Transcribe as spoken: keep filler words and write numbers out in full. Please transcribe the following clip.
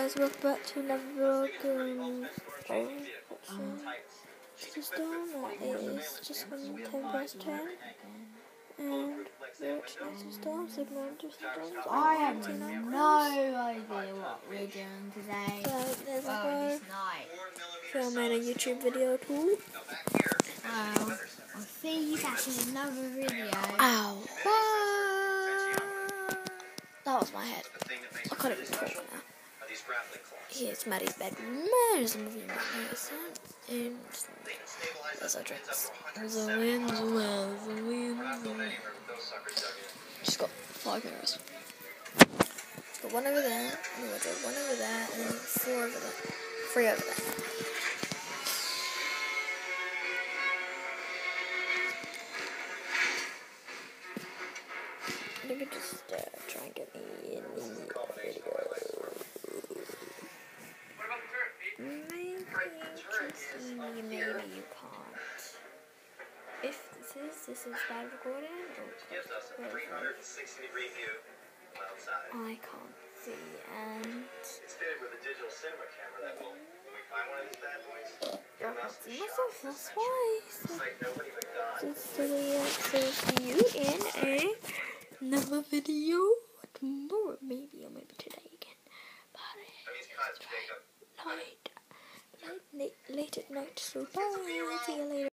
guys, welcome back to another vlog. Um, oh, what's the storm? That is just when ten past ten. And we're watching Nexus Storms, ignoring different storms. I have no idea what we're doing today. So there's well, a this night. filming a YouTube video too. Well, I'll see you back in another video. Ow. Ah. That was my head. I can't even recall now. Here's Maddie's bedroom. There's a movie magazine. And there's our drinks. There's a wind, there's a wind, there's a wind, there's a wind. Just got five mirrors. Got one over there, and we'll do one over there, and then four over there. Three over there. Let me just uh, try and get me in the video. Maybe you can see me, maybe you can't. If this is, this is bad recording, I can't see, and I can't see myself, that's why. So, so, yeah, so see you in a, another video tomorrow, maybe, or maybe today again. But it's night, night, late, late at night, so bye, see you later.